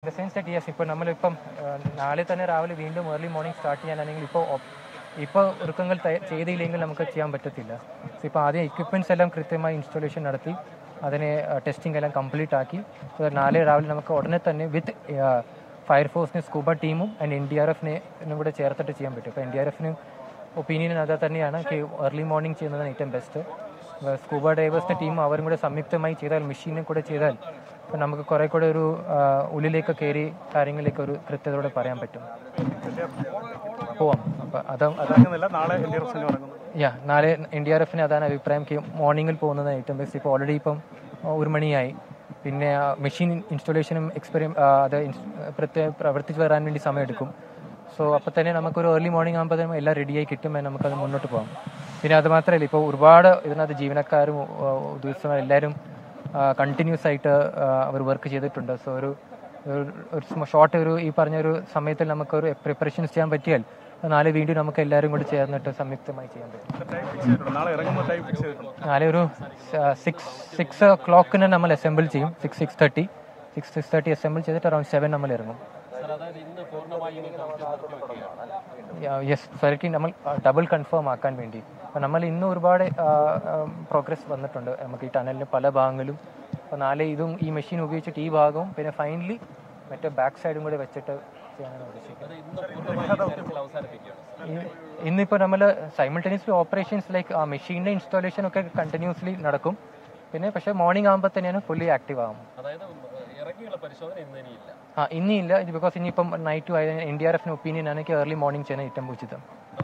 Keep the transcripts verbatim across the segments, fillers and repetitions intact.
Sense that yes ഇപ്പോൾ നമ്മളിപ്പം നാളെ തന്നെ രാവിലെ വീണ്ടും ഏർലി മോർണിംഗ് സ്റ്റാർട്ട് ചെയ്യാനാണെങ്കിൽ ഇപ്പോൾ ഇപ്പോൾ ഒരുക്കങ്ങൾ ചെയ്തില്ലെങ്കിൽ നമുക്ക് ചെയ്യാൻ പറ്റത്തില്ല. സോ ഇപ്പോൾ ആദ്യം എക്യുപ്മെൻറ്റ്സ് എല്ലാം കൃത്യമായി ഇൻസ്റ്റാളേഷൻ നടത്തി അതിനെ ടെസ്റ്റിംഗ് എല്ലാം കംപ്ലീറ്റ് ആക്കി നാളെ രാവിലെ നമുക്ക് ഉടനെ തന്നെ വിത്ത് ഫയർഫോഴ്സിന് സ്കൂബ ടീമും ആൻഡ് എൻ ഡി ആർ എഫിനും കൂടെ ചേർത്തിട്ട് ചെയ്യാൻ പറ്റും. ഇപ്പോൾ എൻ ഡി ആർ എഫിന് ഒപ്പീനിയൻ അത് തന്നെയാണ് ഏർലി മോർണിംഗ് ചെയ്യുന്നതാണ് ഏറ്റവും ബെസ്റ്റ്. സ്കൂബ ഡൈവേഴ്സിൻ്റെ ടീം അവരും കൂടെ സംയുക്തമായി ചെയ്താൽ മെഷീനും കൂടെ ചെയ്താൽ അപ്പം നമുക്ക് കുറേ കൂടെ ഒരു ഉള്ളിലേക്ക് കയറി കാര്യങ്ങളിലേക്ക് ഒരു കൃത്യതയോടെ പറയാൻ പറ്റും. പോവാം. അപ്പം അതാ നാളെ എൻ ഡി ആർ എഫ് യാ നാളെ എൻ ഡി ആർ എഫിന് അതാണ് അഭിപ്രായം. മോർണിംഗിൽ പോകുന്നത് ഏറ്റവും ബെസ്റ്റ്. ഇപ്പോൾ ഓൾറെഡി ഇപ്പം ഒരു മണിയായി. പിന്നെ മെഷീൻ ഇൻസ്റ്റലേഷനും എക്സ്പെരി അത് പ്രത്യേക പ്രവർത്തിച്ച് വരാൻ വേണ്ടി സമയമെടുക്കും. സോ അപ്പോൾ തന്നെ നമുക്കൊരു ഏർലി മോർണിംഗ് ആകുമ്പോൾ തന്നെ എല്ലാം റെഡിയായി കിട്ടുമ്പോൾ നമുക്കത് മുന്നോട്ട് പോകാം. പിന്നെ അത് മാത്രമല്ല ഇപ്പോൾ ഒരുപാട് ഇതിനകത്ത് ജീവനക്കാരും ഉദ്യോഗസ്ഥരും എല്ലാവരും കണ്ടിന്യൂസ് ആയിട്ട് അവർ വർക്ക് ചെയ്തിട്ടുണ്ട്. സോ ഒരു ഒരു ഷോർട്ട് ഒരു ഈ പറഞ്ഞൊരു സമയത്തിൽ നമുക്കൊരു പ്രിപ്പറേഷൻസ് ചെയ്യാൻ പറ്റിയാൽ നാളെ വീണ്ടും നമുക്ക് എല്ലാവരും കൂടി ചേർന്നിട്ട് സംയുക്തമായി ചെയ്യാൻ പറ്റും. നാളെ ഒരു സിക്സ് സിക്സ് ഓ ക്ലോക്കിന് നമ്മൾ അസംബിൾ ചെയ്യും. Six six thirty six six thirty assemble ചെയ്തിട്ട് അറൌണ്ട് സെവൻ നമ്മൾ ഇറങ്ങും. യെസ് സെലക്ട് നമ്മൾ ഡബിൾ കൺഫേം ആക്കാൻ വേണ്ടി. അപ്പം നമ്മൾ ഇന്ന് ഒരുപാട് പ്രോഗ്രസ് വന്നിട്ടുണ്ട് നമുക്ക് ഈ ടണലിൻ്റെ പല ഭാഗങ്ങളും. അപ്പോൾ നാളെ ഇതും ഈ മെഷീൻ ഉപയോഗിച്ചിട്ട് ഈ ഭാഗവും പിന്നെ ഫൈനലി മറ്റേ ബാക്ക് സൈഡും കൂടെ വെച്ചിട്ട് ചെയ്യാനാണ് ഉദ്ദേശിക്കുന്നത്. ഇന്നിപ്പോൾ നമ്മൾ സൈമിൾട്ടേനിയസ്ലി ഓപ്പറേഷൻസ് ലൈക്ക് ആ മെഷീൻ്റെ ഇൻസ്റ്റാളേഷൻ ഒക്കെ കണ്ടിന്യൂസ്ലി നടക്കും. പിന്നെ പക്ഷേ മോർണിംഗ് ആകുമ്പോൾ തന്നെയാണ് ഫുള്ളി ആക്റ്റീവ് ആകും. ആ ഇനിയില്ല. ഇത് ബിക്കോസ് ഇനിയിപ്പം നൈറ്റ് ആയ എൻ ഡി ആർ എഫിന് ഒപ്പീനിയൻ ആണെങ്കിൽ ഏർലി മോർണിംഗ് ചെയ്യാൻ ഏറ്റവും ഉചിതം.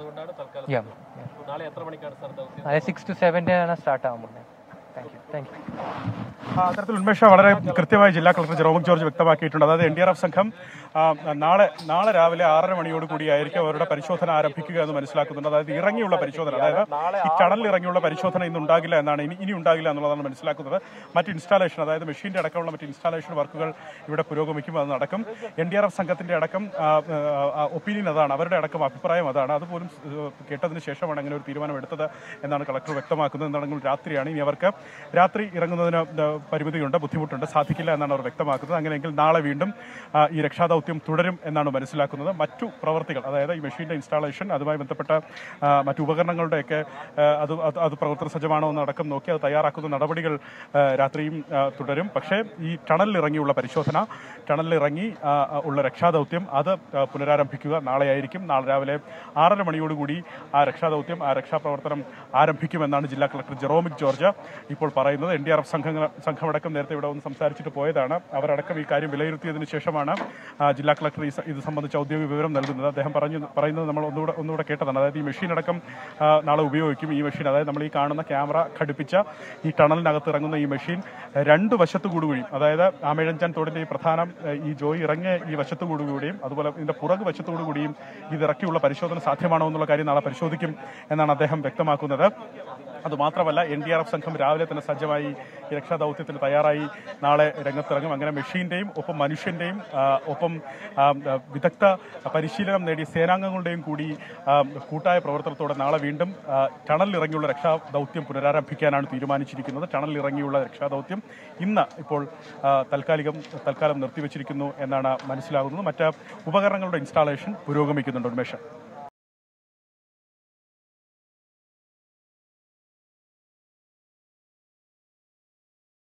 നാളെ സിക്സ് ടു സെവൻ്റെ ആണ് സ്റ്റാർട്ട് ആകുമ്പോൾ. Thank you thank you. അത്തരത്തിൽ ഉന്മേഷ വളരെ കൃത്യമായി ജില്ലാ കളക്ടർ ജെറോമിക് ജോർജ് വ്യക്തമാക്കിയിട്ടുണ്ട്. അതായത് എൻ ഡി ആർ എഫ് സംഘം നാളെ നാളെ രാവിലെ ആറര മണിയോട് കൂടിയായിരിക്കും അവരുടെ പരിശോധന ആരംഭിക്കുക എന്ന് മനസ്സിലാക്കുന്നുണ്ട്. അതായത് ഇറങ്ങിയുള്ള പരിശോധന, അതായത് ഈ ടണലിൽ ഇറങ്ങിയുള്ള പരിശോധന ഇന്ന് ഉണ്ടാകില്ല എന്നാണ്, ഇനി ഇനി ഉണ്ടാകില്ല എന്നുള്ളതാണ് മനസ്സിലാക്കുന്നത്. മറ്റ് ഇൻസ്റ്റാളേഷൻ, അതായത് മെഷീൻ്റെ അടക്കമുള്ള മറ്റ് ഇൻസ്റ്റാളേഷൻ വർക്കുകൾ ഇവിടെ പുരോഗമിക്കും, അത് നടക്കും. എൻ ഡി ആർ എഫ് സംഘത്തിൻ്റെ അടക്കം ഒപ്പീനിയൻ അതാണ്, അവരുടെ അടക്കം അഭിപ്രായം അതാണ്. അതുപോലും കേട്ടതിന് ശേഷമാണ് അങ്ങനെ ഒരു തീരുമാനമെടുത്തത് എന്നാണ് കളക്ടർ വ്യക്തമാക്കുന്നത്. എന്താണെങ്കിൽ രാത്രിയാണ്, ഇനി അവർക്ക് രാത്രി ഇറങ്ങുന്നതിന് പരിമിതിയുണ്ട്, ബുദ്ധിമുട്ടുണ്ട്, സാധിക്കില്ല എന്നാണ് അവർ വ്യക്തമാക്കുന്നത്. അങ്ങനെയെങ്കിൽ നാളെ വീണ്ടും ഈ രക്ഷാദൗത്യം തുടരും എന്നാണ് മനസ്സിലാക്കുന്നത്. മറ്റു പ്രവർത്തികൾ, അതായത് ഈ മെഷീൻ്റെ ഇൻസ്റ്റാളേഷൻ, അതുമായി ബന്ധപ്പെട്ട മറ്റു ഉപകരണങ്ങളുടെയൊക്കെ അത് അത് പ്രവർത്തന സജ്ജമാണോ എന്നടക്കം നോക്കി അത് തയ്യാറാക്കുന്ന നടപടികൾ രാത്രിയും തുടരും. പക്ഷേ ഈ ടണലിൽ ഇറങ്ങിയുള്ള പരിശോധന, ടണലിൽ ഇറങ്ങി ഉള്ള രക്ഷാദൗത്യം അത് പുനരാരംഭിക്കുക നാളെയായിരിക്കും. നാളെ രാവിലെ ആറര മണിയോടുകൂടി ആ രക്ഷാദൗത്യം, ആ രക്ഷാപ്രവർത്തനം ആരംഭിക്കുമെന്നാണ് ജില്ലാ കളക്ടർ ജെറോമിക് ജോർജ് ഇപ്പോൾ പറയുന്നത്. എൻ ഡി ആർ എഫ് സംഘങ്ങൾ സംഘമടക്കം നേരത്തെ ഇവിടെ ഒന്ന് സംസാരിച്ചിട്ട് പോയതാണ്. അവരടക്കം ഈ കാര്യം വിലയിരുത്തിയതിനു ശേഷമാണ് ജില്ലാ കളക്ടർ ഇത് സംബന്ധിച്ച ഔദ്യോഗിക വിവരം നൽകുന്നത്. അദ്ദേഹം പറഞ്ഞു പറയുന്നത് നമ്മൾ ഒന്നുകൂടെ ഒന്നുകൂടെ കേട്ടതാണ്. അതായത് ഈ മെഷീൻ അടക്കം നാളെ ഉപയോഗിക്കും. ഈ മെഷീൻ, അതായത് നമ്മൾ ഈ കാണുന്ന ക്യാമറ ഘടിപ്പിച്ച ഈ ടണലിനകത്ത് ഇറങ്ങുന്ന ഈ മെഷീൻ രണ്ട് വശത്തു കൂടുകൂടിയും, അതായത് ആമേഴഞ്ചാൻ തോടിൻ്റെ ഈ പ്രധാന ഈ ജോയി ഇറങ്ങിയ ഈ വശത്തു കൂടുകൂടിയും അതുപോലെ ഇതിൻ്റെ പുറകു വശത്തോടു കൂടിയും ഇതിറക്കിയുള്ള പരിശോധന സാധ്യമാണോ എന്നുള്ള കാര്യം നാളെ പരിശോധിക്കും എന്നാണ് അദ്ദേഹം വ്യക്തമാക്കുന്നത്. അതുമാത്രമല്ല, എൻ ഡി ആർ എഫ് സംഘം രാവിലെ തന്നെ സജ്ജമായി ഈ രക്ഷാദൗത്യത്തിന് തയ്യാറായി നാളെ രംഗത്തിറങ്ങും. അങ്ങനെ മെഷീൻ്റെയും ഒപ്പം മനുഷ്യൻ്റെയും ഒപ്പം വിദഗ്ധ പരിശീലനം നേടിയ സേനാംഗങ്ങളുടെയും കൂടി കൂട്ടായ പ്രവർത്തനത്തോടെ നാളെ വീണ്ടും ടണലിലിറങ്ങിയുള്ള രക്ഷാദൗത്യം പുനരാരംഭിക്കാനാണ് തീരുമാനിച്ചിരിക്കുന്നത്. ടണലിലിറങ്ങിയുള്ള രക്ഷാദൗത്യം ഇന്ന് ഇപ്പോൾ താൽക്കാലികം തൽക്കാലം നിർത്തിവെച്ചിരിക്കുന്നു എന്നാണ് മനസ്സിലാകുന്നത്. മറ്റ് ഉപകരണങ്ങളുടെ ഇൻസ്റ്റാളേഷൻ പുരോഗമിക്കുന്നുണ്ട്. ഉന്മേഷം.